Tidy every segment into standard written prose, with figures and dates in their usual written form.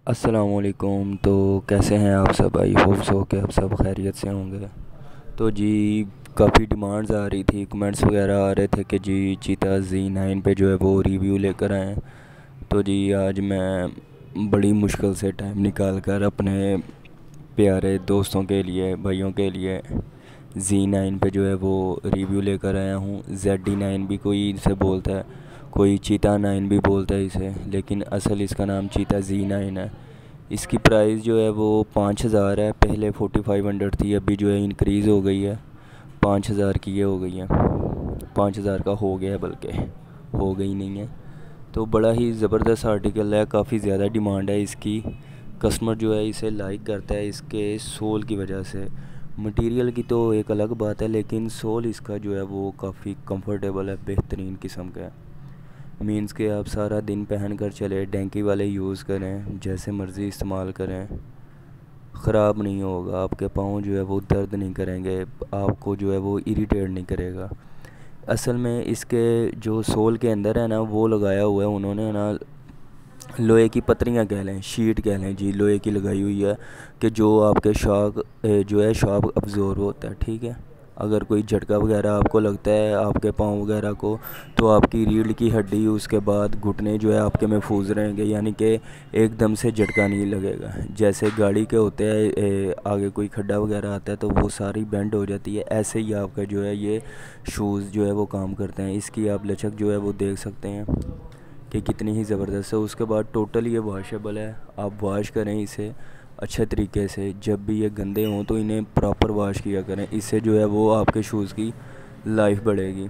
अस्सलामुअलैकुम। तो कैसे हैं आप सब? आई होप सो कि आप सब खैरियत से होंगे। तो जी, काफ़ी डिमांड्स आ रही थी, कमेंट्स वगैरह आ रहे थे कि जी चीता Z9 पे जो है वो रिव्यू लेकर आएँ। तो जी आज मैं बड़ी मुश्किल से टाइम निकाल कर अपने प्यारे दोस्तों के लिए, भाइयों के लिए Z9 पे जो है वो रिव्यू लेकर आया हूँ। ZD9 भी कोई इसे बोलता है, कोई चीता 9 भी बोलता है इसे, लेकिन असल इसका नाम चीता Z9 है। इसकी प्राइस जो है वो 5,000 है। पहले 4500 थी, अभी जो है इंक्रीज़ हो गई है, 5,000 की ये हो गई है। 5,000 का हो गया है, बल्कि हो गई नहीं है। तो बड़ा ही ज़बरदस्त आर्टिकल है, काफ़ी ज़्यादा डिमांड है इसकी। कस्टमर जो है इसे लाइक करता है इसके सोल की वजह से। मटेरियल की तो एक अलग बात है, लेकिन सोल इसका जो है वो काफ़ी कंफर्टेबल है, बेहतरीन किस्म का है। मीन्स के आप सारा दिन पहन कर चले, डैंकी वाले यूज़ करें, जैसे मर्ज़ी इस्तेमाल करें, ख़राब नहीं होगा। आपके पाँव जो है वो दर्द नहीं करेंगे, आपको जो है वो इरिटेट नहीं करेगा। असल में इसके जो सोल के अंदर है ना, वो लगाया हुआ है उन्होंने ना, लोहे की पतरियाँ कह लें, शीट कह लें जी, लोहे की लगाई हुई है कि जो आपके शॉक जो है शॉक अब्ज़ॉर्ब होता है। ठीक है, अगर कोई झटका वगैरह आपको लगता है आपके पाँव वगैरह को, तो आपकी रीढ़ की हड्डी, उसके बाद घुटने जो है आपके महफूज रहेंगे, यानी कि एकदम से झटका नहीं लगेगा। जैसे गाड़ी के होते हैं आगे कोई खड्डा वगैरह आता है तो वो सारी बेंड हो जाती है, ऐसे ही आपका जो है ये शूज़ जो है वो काम करते हैं। इसकी आप लचक जो है वो देख सकते हैं कि कितनी ही ज़बरदस्त है। उसके बाद टोटल ये वॉशेबल है, आप वॉश करें इसे अच्छे तरीके से। जब भी ये गंदे हों तो इन्हें प्रॉपर वॉश किया करें, इससे जो है वो आपके शूज़ की लाइफ बढ़ेगी।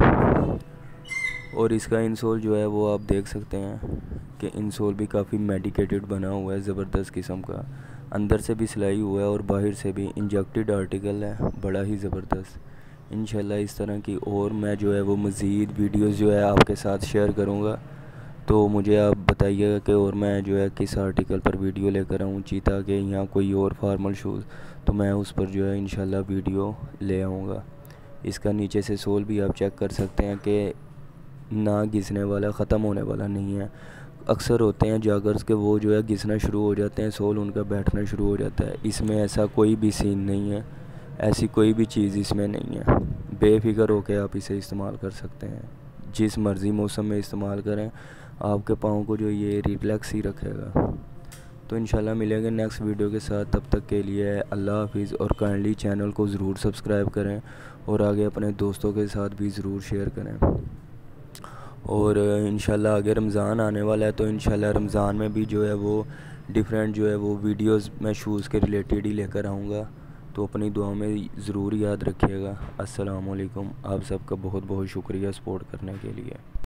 और इसका इंसोल जो है वो आप देख सकते हैं कि इंसोल भी काफ़ी मेडिकेटेड बना हुआ है, ज़बरदस्त किस्म का। अंदर से भी सिलाई हुआ है और बाहर से भी इंजेक्टेड आर्टिकल है, बड़ा ही ज़बरदस्त। इंशाल्लाह इस तरह की और मैं जो है वो मज़ीद वीडियोज़ जो है आपके साथ शेयर करूँगा। तो मुझे आप बताइएगा कि और मैं जो है किस आर्टिकल पर वीडियो लेकर आऊँ, चीता के या कोई और फार्मल शूज़, तो मैं उस पर जो है इंशाल्लाह वीडियो ले आऊँगा। इसका नीचे से सोल भी आप चेक कर सकते हैं कि ना घिसने वाला, ख़त्म होने वाला नहीं है। अक्सर होते हैं जॉगर्स के, वो जो है घिसना शुरू हो जाते हैं, सोल उनका बैठना शुरू हो जाता है। इसमें ऐसा कोई भी सीन नहीं है, ऐसी कोई भी चीज़ इसमें नहीं है। बेफिक्र होकर आप इसे इस्तेमाल कर सकते हैं, जिस मर्ज़ी मौसम में इस्तेमाल करें, आपके पाँव को जो ये रिलैक्स ही रखेगा। तो इंशाल्लाह मिलेंगे नेक्स्ट वीडियो के साथ, तब तक के लिए अल्लाह हाफिज़। और काइंडली चैनल को ज़रूर सब्सक्राइब करें और आगे अपने दोस्तों के साथ भी ज़रूर शेयर करें। और इंशाल्लाह आगे रमज़ान आने वाला है, तो इंशाल्लाह रमज़ान में भी जो है वो डिफरेंट जो है वो वीडियोस मैं शूज़ के रिलेटेड ही लेकर आऊँगा। तो अपनी दुआ में ज़रूर याद रखिएगा। अस्सलाम वालेकुम। आप सबका बहुत बहुत शुक्रिया सपोर्ट करने के लिए।